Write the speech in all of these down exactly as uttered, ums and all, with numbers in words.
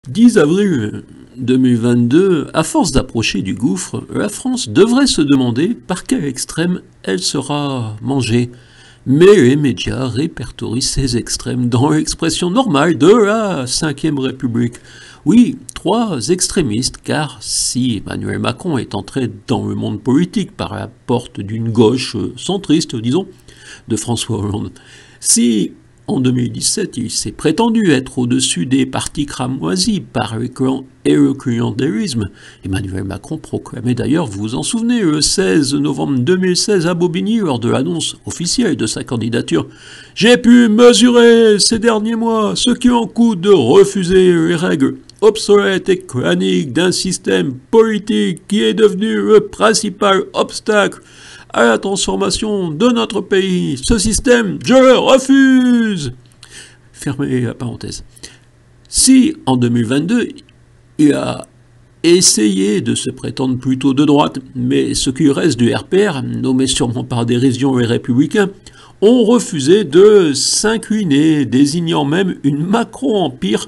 dix avril deux mille vingt-deux, à force d'approcher du gouffre, la France devrait se demander par quel extrême elle sera mangée. Mais les médias répertorient ces extrêmes dans l'expression normale de la cinquième République. Oui, trois extrémistes, car si Emmanuel Macron est entré dans le monde politique par la porte d'une gauche centriste, disons, de François Hollande, si en deux mille dix-sept, il s'est prétendu être au-dessus des partis cramoisis par le clan et le clientélisme. Emmanuel Macron proclamait d'ailleurs, vous vous en souvenez, le seize novembre deux mille seize à Bobigny, lors de l'annonce officielle de sa candidature. « J'ai pu mesurer ces derniers mois ce qui en coûte de refuser les règles obsolètes et claniques d'un système politique qui est devenu le principal obstacle à la transformation de notre pays. Ce système, je le refuse !» Fermez la parenthèse. Si, en deux mille vingt-deux, il a essayé de se prétendre plutôt de droite, mais ce qui reste du R P R, nommé sûrement par dérision les Républicains, ont refusé de s'incliner, désignant même une Macron-empire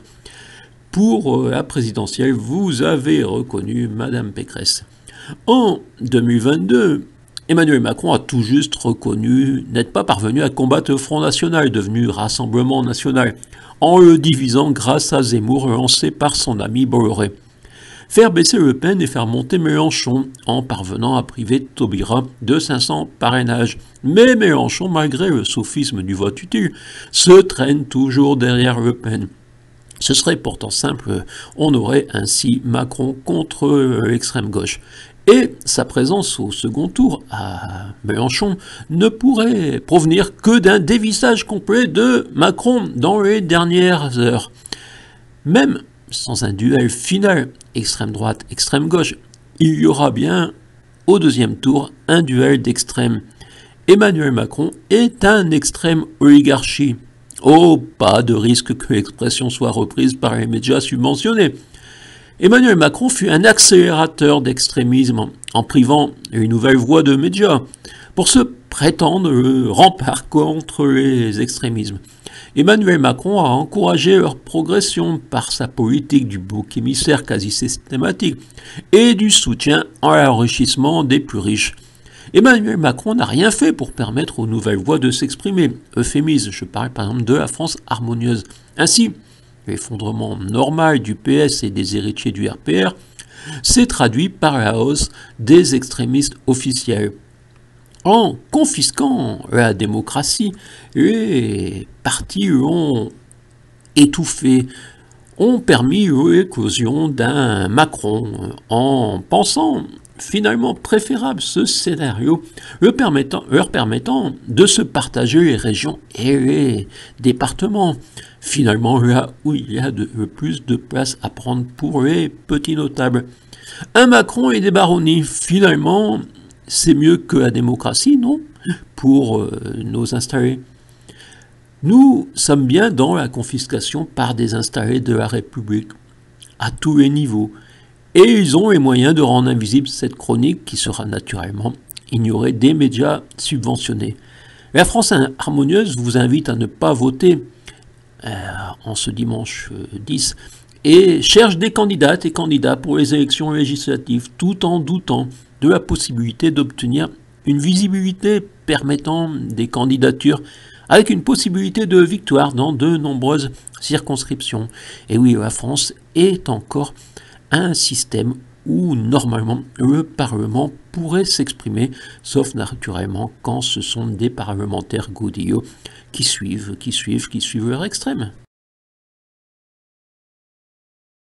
pour la présidentielle. Vous avez reconnu Madame Pécresse. En deux mille vingt-deux, Emmanuel Macron a tout juste reconnu n'être pas parvenu à combattre le Front National, devenu Rassemblement National, en le divisant grâce à Zemmour lancé par son ami Bolloré. Faire baisser Le Pen et faire monter Mélenchon, en parvenant à priver Taubira de cinq cents parrainages. Mais Mélenchon, malgré le sophisme du vote utile, se traîne toujours derrière Le Pen. Ce serait pourtant simple, on aurait ainsi Macron contre l'extrême gauche. Et sa présence au second tour à Mélenchon ne pourrait provenir que d'un dévissage complet de Macron dans les dernières heures. Même sans un duel final extrême droite, extrême gauche, il y aura bien au deuxième tour un duel d'extrême. Emmanuel Macron est un extrême oligarchie. Oh, pas de risque que l'expression soit reprise par les médias subventionnés. Emmanuel Macron fut un accélérateur d'extrémisme en privant une nouvelle voie de médias pour se prétendre le rempart contre les extrémismes. Emmanuel Macron a encouragé leur progression par sa politique du bouc émissaire quasi systématique et du soutien à l'enrichissement des plus riches. Emmanuel Macron n'a rien fait pour permettre aux nouvelles voix de s'exprimer. Euphémisme, je parle par exemple de la France harmonieuse. Ainsi, l'effondrement normal du P S et des héritiers du R P R s'est traduit par la hausse des extrémistes officiels. En confisquant la démocratie, les partis l'ont étouffé, ont permis l'éclosion d'un Macron en pensant finalement préférable ce scénario, leur permettant, leur permettant de se partager les régions et les départements. Finalement, là où il y a de, le plus de place à prendre pour les petits notables. Un Macron et des baronnies, finalement, c'est mieux que la démocratie, non? Pour euh, nos installés. Nous sommes bien dans la confiscation par des installés de la République, à tous les niveaux. Et ils ont les moyens de rendre invisible cette chronique qui sera naturellement ignorée des médias subventionnés. La France harmonieuse vous invite à ne pas voter euh, en ce dimanche dix et cherche des candidates et candidats pour les élections législatives tout en doutant de la possibilité d'obtenir une visibilité permettant des candidatures avec une possibilité de victoire dans de nombreuses circonscriptions. Et oui, la France est encore un système où normalement le Parlement pourrait s'exprimer, sauf naturellement quand ce sont des parlementaires godillots qui suivent, qui suivent, qui suivent leur extrême.